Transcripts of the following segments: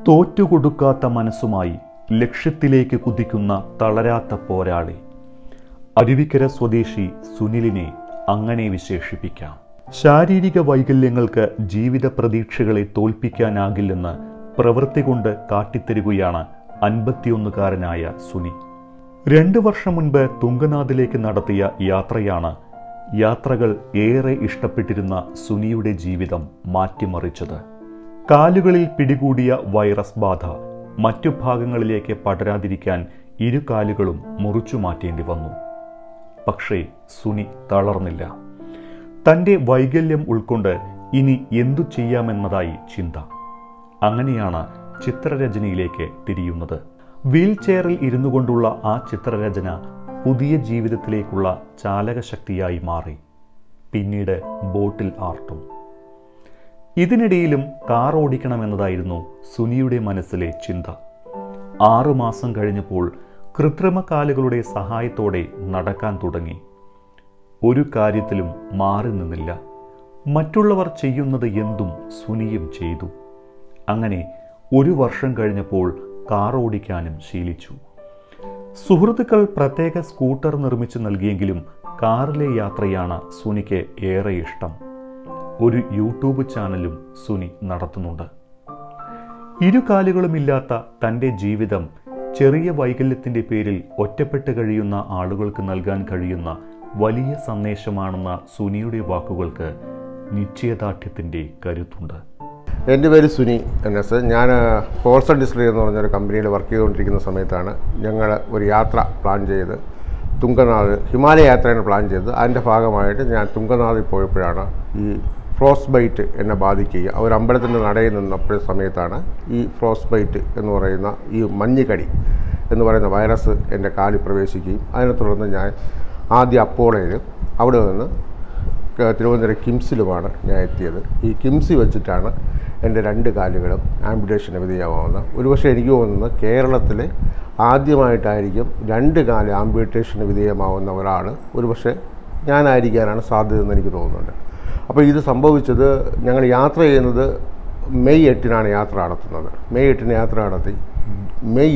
തോറ്റുകൊടുക്കാത്ത മനസ്സുമായി ലക്ഷ്യത്തിലേക്ക് കുതിക്കുന്ന തളരാത്ത പോരാളി. അരുവിക്കര സ്വദേശി സുനിലിനെ അങ്ങനെ വിശേഷിപ്പിക്കാം. ശാരീരിക വൈകല്യങ്ങൾക്ക് ജീവിത പ്രതീക്ഷകളെ തോൽപ്പിക്കാനാകില്ലെന്ന് പ്രവൃത്തി കൊണ്ട് കാട്ടിത്തരുകയാണ് 51കാരനായ സുനി. 2 വർഷം മുൻപ് തുംഗനാഥിലേക്ക് നടത്തിയ യാത്രയാണ് യാത്രകൾ ഏറെ ഇഷ്ടപ്പെട്ടിരുന്ന സുനിയുടെ ജീവിതം മാറ്റിമറിച്ചത്. കാലുകളിൽ പിടികൂടിയ വൈറസ് ബാധ മറ്റു ഭാഗങ്ങളിലേക്ക് പടരാതിരിക്കാൻ 2 കാലുകളും മുറിച്ചു മാറ്റേണ്ടി വന്നു. പക്ഷേ സുനി തളർന്നില്ല. തൻ്റെ വൈകല്യം ഉൾക്കൊണ്ട് ഇനി എന്തു ചെയ്യാമെന്നതായി ചിന്ത. അങ്ങനെയാണ് ചിത്രരചനയിലേക്ക് തിരിയുന്നത്. വീൽ ചെയറിൽ ഇരുന്നു കൊണ്ടുള്ള ആ ചിത്രരചന പുതിയ ജീവിതത്തിലേക്കുള്ള ചാലകശക്തിയായി മാറി. പിന്നീട് ബോട്ടിൽ ആർട്ടും. ഇതിനിടയിലും കാർ ഓടിക്കണമെന്നതായിരുന്നു സുനിയുടെ മനസ്സിലെ ചിന്ത. 6 മാസം കഴിഞ്ഞപ്പോൾ കൃത്രിമ കാലുകളുടെ സഹായത്തോടെ നടക്കാൻ തുടങ്ങി. ഒരു കാര്യത്തിലും മാറി നിന്നില്ല. മറ്റുള്ളവർ ചെയ്യുന്നത് എന്തും സുനിയും ചെയ്തു. അങ്ങനെ 1 വർഷം കഴിഞ്ഞപ്പോൾ കാർ ഓടിക്കാനും ശീലിച്ചു. സുഹൃത്തുക്കൾ പ്രത്യേക സ്കൂട്ടർ നിർമ്മിച്ചു നൽകിയെങ്കിലും കാറിലെ യാത്രയാണ് സുനിക്ക് ഏറെ ഇഷ്ടം. ഒരു യൂട്യൂബ് ചാനലും സുനി നടത്തുന്നുണ്ട്. 2 കാലുകളുമില്ലാത്ത തൻ്റെ ജീവിതം ചെറിയ വൈകല്യത്തിൻ്റെ പേരിൽ ഒറ്റപ്പെട്ട് കഴിയുന്ന ആളുകൾക്ക് നൽകാൻ കഴിയുന്ന വലിയ സന്ദേശമാണെന്ന സുനിയുടെ വാക്കുകൾക്ക് നിശ്ചയദാർഢ്യത്തിൻ്റെ കരുത്തുണ്ട്. എൻ്റെ പേര് സുനി NS. ഞാൻ പോൾസൺ ഡിസ്ട്രി എന്ന് പറഞ്ഞൊരു കമ്പനിയിൽ വർക്ക് ചെയ്തുകൊണ്ടിരിക്കുന്ന സമയത്താണ് ഞങ്ങൾ ഒരു യാത്ര പ്ലാൻ ചെയ്ത് തുംഗനാഥ് ഹിമാലയ യാത്രയാണ് പ്ലാൻ ചെയ്തത്. അതിൻ്റെ ഭാഗമായിട്ട് ഞാൻ തുംഗനാഥിൽ പോയപ്പോഴാണ് ഈ ഫ്രോസ്റ്റ് ബൈറ്റ് എന്നെ ബാധിക്കുകയും ഒരു അമ്പലത്തിൻ്റെ നടയിൽ നിന്നപ്പോഴ സമയത്താണ് ഈ ഫ്രോസ്റ്റ് ബൈറ്റ് എന്ന് പറയുന്ന ഈ മഞ്ഞുകടി എന്ന് പറയുന്ന വൈറസ് എൻ്റെ കാലിൽ പ്രവേശിക്കുകയും അതിനെ തുടർന്ന് ഞാൻ ആദ്യം അപ്പോളയിലും അവിടെ നിന്ന് തിരുവനന്തപുരം കിംസിലുമാണ് ഞാൻ എത്തിയത്. ഈ കിംസി വെച്ചിട്ടാണ് എൻ്റെ 2 കാലുകളും ആംപുറ്റേഷന് വിധേയമാവുന്നത്. ഒരുപക്ഷെ എനിക്ക് തോന്നുന്നത് കേരളത്തിൽ ആദ്യമായിട്ടായിരിക്കും 2 കാല് ആംപുറ്റേഷന് വിധേയമാവുന്ന ഒരാൾ ഒരുപക്ഷെ ഞാനായിരിക്കാനാണ് സാധ്യതയെന്ന് എനിക്ക് തോന്നുന്നുണ്ട്. അപ്പോൾ ഇത് സംഭവിച്ചത് ഞങ്ങൾ യാത്ര ചെയ്യുന്നത് മെയ് 8-നാണ് യാത്ര നടത്തുന്നത്. മെയ് 8-ന് യാത്ര നടത്തി മെയ്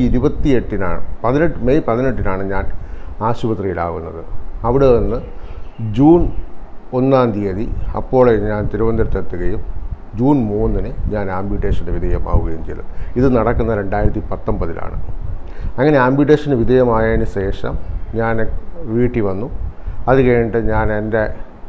18-നാണ് ഞാൻ ആശുപത്രിയിലാകുന്നത്. അവിടെ നിന്ന് ജൂൺ 1-ാം തീയതി അപ്പോളെ ഞാൻ തിരുവനന്തപുരത്തെത്തുകയും ജൂൺ 3-ന് ഞാൻ ആംപ്യൂട്ടേഷന് വിധേയമാവുകയും ചെയ്തു. ഇത് നടക്കുന്ന 2019-ലാണ്. അങ്ങനെ ആംപ്യൂട്ടേഷന് വിധേയമായതിന് ശേഷം ഞാൻ വീട്ടിൽ വന്നു. അത് കഴിഞ്ഞിട്ട് ഞാൻ എൻ്റെ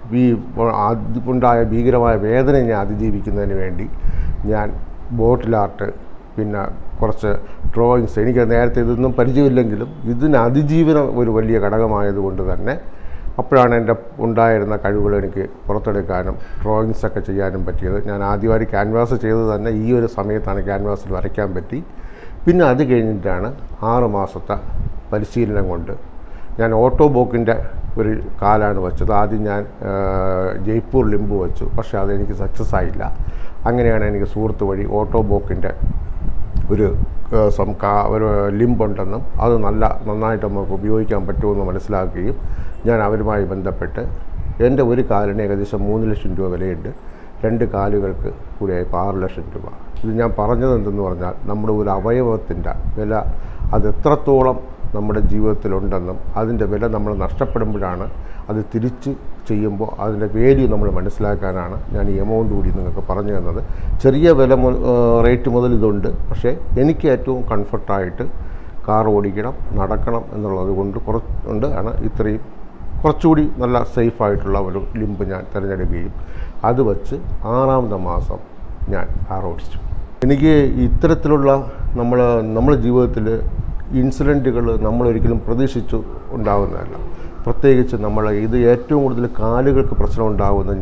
ഉണ്ടായ ഭീകരമായ വേദന ഞാൻ അതിജീവിക്കുന്നതിന് വേണ്ടി ഞാൻ ബോട്ടിൽ ആർട്ട്, പിന്നെ കുറച്ച് ഡ്രോയിങ്സ്, എനിക്ക് നേരത്തെ ഇതൊന്നും പരിചയമില്ലെങ്കിലും ഇതിന് അതിജീവനം ഒരു വലിയ ഘടകമായതുകൊണ്ട് തന്നെ അപ്പോഴാണ് എൻ്റെ ഉണ്ടായിരുന്ന കഴിവുകൾ എനിക്ക് പുറത്തെടുക്കാനും ഡ്രോയിങ്സൊക്കെ ചെയ്യാനും പറ്റിയത്. ഞാൻ ആദ്യമായി ക്യാൻവാസ് ചെയ്തത് തന്നെ ഈ ഒരു സമയത്താണ് ക്യാൻവാസിൽ വരയ്ക്കാൻ പറ്റി. പിന്നെ അത് കഴിഞ്ഞിട്ടാണ് 6 മാസത്തെ പരിശീലനം കൊണ്ട് ഞാൻ ഓട്ടോബോക്കിൻ്റെ ഒരു കാലാണ് വെച്ചത്. ആദ്യം ഞാൻ ജയ്പൂർ ലിംബ് വെച്ചു, പക്ഷേ അതെനിക്ക് സക്സസ് ആയില്ല. അങ്ങനെയാണ് എനിക്ക് സുഹൃത്ത് വഴി ഓട്ടോബോക്കിൻ്റെ ഒരു ലിംബുണ്ടെന്നും അത് നന്നായിട്ട് നമുക്ക് ഉപയോഗിക്കാൻ പറ്റുമെന്ന് മനസ്സിലാക്കുകയും ഞാൻ അവരുമായി ബന്ധപ്പെട്ട് എൻ്റെ ഒരു കാലിന് ഏകദേശം 3 ലക്ഷം രൂപ വിലയുണ്ട്. 2 കാലുകൾക്ക് കൂടിയായപ്പോൾ 6 ലക്ഷം രൂപ. ഇത് ഞാൻ പറഞ്ഞത് എന്തെന്ന് പറഞ്ഞാൽ നമ്മുടെ ഒരു അവയവത്തിൻ്റെ വില അത് എത്രത്തോളം നമ്മുടെ ജീവിതത്തിലുണ്ടെന്നും അതിൻ്റെ വില നമ്മൾ നഷ്ടപ്പെടുമ്പോഴാണ് അത് തിരിച്ച് ചെയ്യുമ്പോൾ അതിൻ്റെ വാല്യൂ നമ്മൾ മനസ്സിലാക്കാനാണ് ഞാൻ ഈ എമൗണ്ട് കൂടി നിങ്ങൾക്ക് പറഞ്ഞു തന്നത്. ചെറിയ വില റേറ്റ് മുതൽ ഇതുണ്ട്. പക്ഷേ എനിക്ക് ഏറ്റവും കംഫർട്ടായിട്ട് കാർ ഓടിക്കണം, നടക്കണം എന്നുള്ളത് കൊണ്ട് ആണ് ഇത്രയും കുറച്ചുകൂടി നല്ല സേഫായിട്ടുള്ള ഒരു ലിംബ് ഞാൻ തിരഞ്ഞെടുക്കുകയും അത് വച്ച് 6-ാമത്തെ മാസം ഞാൻ കാർ ഓടിച്ചു. എനിക്ക് ഇത്തരത്തിലുള്ള നമ്മുടെ ജീവിതത്തിൽ ഇൻസിഡൻറ്റുകൾ നമ്മളൊരിക്കലും പ്രതീക്ഷിച്ചു ഉണ്ടാകുന്നതല്ല. പ്രത്യേകിച്ച് ഇത് ഏറ്റവും കൂടുതൽ കാലുകൾക്ക് പ്രശ്നം ഉണ്ടാകുന്നത്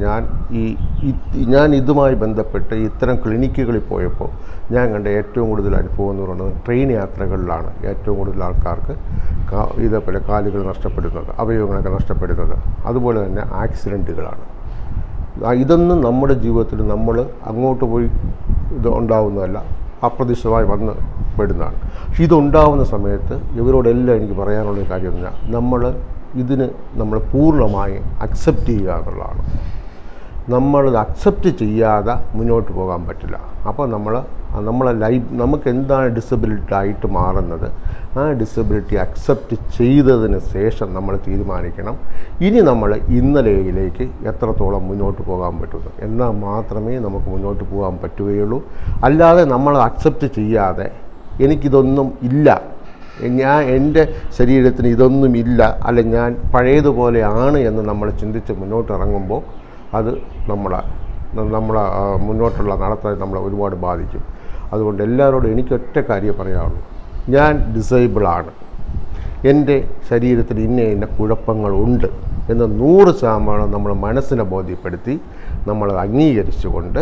ഞാൻ ഇതുമായി ബന്ധപ്പെട്ട് ഇത്തരം ക്ലിനിക്കുകളിൽ പോയപ്പോൾ ഞാൻ കണ്ട ഏറ്റവും കൂടുതൽ അനുഭവം എന്ന് പറയുന്നത് ട്രെയിൻ യാത്രകളിലാണ് ഏറ്റവും കൂടുതൽ ആൾക്കാർക്ക് ഇതേപോലെ കാലുകൾ നഷ്ടപ്പെടുന്നത്, അവയവങ്ങളൊക്കെ നഷ്ടപ്പെടുന്നത്. അതുപോലെ തന്നെ ആക്സിഡൻറ്റുകളാണ്. ഇതൊന്നും നമ്മുടെ ജീവിതത്തിൽ നമ്മൾ അങ്ങോട്ട് പോയി ഇത് ഉണ്ടാകുന്നതല്ല, അപ്രതീക്ഷിതമായി വന്ന് പെടുന്നതാണ്. പക്ഷെ ഇതുണ്ടാവുന്ന സമയത്ത് ഇവരോടെല്ലാം എനിക്ക് പറയാനുള്ളൊരു കാര്യം എന്ന് പറഞ്ഞാൽ നമ്മൾ പൂർണ്ണമായും അക്സെപ്റ്റ് ചെയ്യുക എന്നുള്ളതാണ്. നമ്മളത് അക്സെപ്റ്റ് ചെയ്യാതെ മുന്നോട്ട് പോകാൻ പറ്റില്ല. അപ്പോൾ നമ്മളെ ലൈഫ് നമുക്ക് എന്താണ് ഡിസബിലിറ്റി ആയിട്ട് മാറുന്നത്, ആ ഡിസബിലിറ്റി അക്സെപ്റ്റ് ചെയ്തതിന് ശേഷം നമ്മൾ തീരുമാനിക്കണം ഇനി നമ്മൾ ഇന്നലെയിലേക്ക് എത്രത്തോളം മുന്നോട്ട് പോകാൻ പറ്റുന്നു. എന്നാൽ മാത്രമേ നമുക്ക് മുന്നോട്ട് പോകാൻ പറ്റുകയുള്ളൂ. അല്ലാതെ നമ്മൾ അക്സെപ്റ്റ് ചെയ്യാതെ എനിക്കിതൊന്നും ഇല്ല, എൻ്റെ ശരീരത്തിന് ഇതൊന്നുമില്ല, അല്ല ഞാൻ പഴയതുപോലെയാണ് എന്ന് നമ്മൾ ചിന്തിച്ച് മുന്നോട്ട് ഇറങ്ങുമ്പോൾ അത് നമ്മളെ മുന്നോട്ടുള്ള നടത്തൽ നമ്മളെ ഒരുപാട് ബാധിക്കും. അതുകൊണ്ട് എല്ലാവരോടും എനിക്കൊറ്റ കാര്യം പറയാനുള്ളൂ, ഞാൻ ഡിസേബിളാണ്, എൻ്റെ ശരീരത്തിൽ ഇന്ന കുഴപ്പങ്ങളുണ്ട് എന്ന് 100% നമ്മൾ മനസ്സിനെ ബോധ്യപ്പെടുത്തി നമ്മൾ അംഗീകരിച്ചുകൊണ്ട്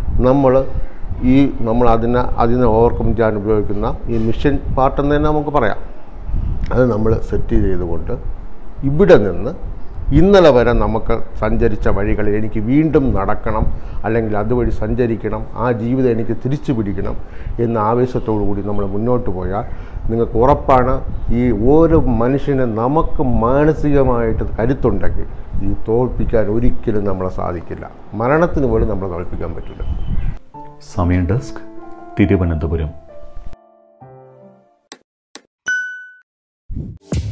നമ്മൾ അതിനെ ഓവർകം ചെയ്യാൻ ഉപയോഗിക്കുന്ന ഈ മിഷൻ പാർട്ടെന്ന് തന്നെ നമുക്ക് പറയാം, അത് നമ്മൾ സെറ്റ് ചെയ്തുകൊണ്ട് ഇവിടെ നിന്ന് ഇന്നലെ വരെ നമുക്ക് സഞ്ചരിച്ച വഴികളിൽ എനിക്ക് വീണ്ടും നടക്കണം, അല്ലെങ്കിൽ അതുവഴി സഞ്ചരിക്കണം, ആ ജീവിതം എനിക്ക് തിരിച്ചു പിടിക്കണം എന്ന ആവേശത്തോടു കൂടി നമ്മൾ മുന്നോട്ട് പോയാൽ നിങ്ങൾക്ക് ഉറപ്പാണ് ഈ ഓരോ മനുഷ്യനെ നമുക്ക് മാനസികമായിട്ട് കരുത്തുണ്ടെങ്കിൽ ഈ തോൽപ്പിക്കാൻ ഒരിക്കലും നമ്മളെ സാധിക്കില്ല. മരണത്തിന് പോലും നമ്മളെ തോൽപ്പിക്കാൻ പറ്റില്ല. സമയം ഡെസ്ക്, തിരുവനന്തപുരം.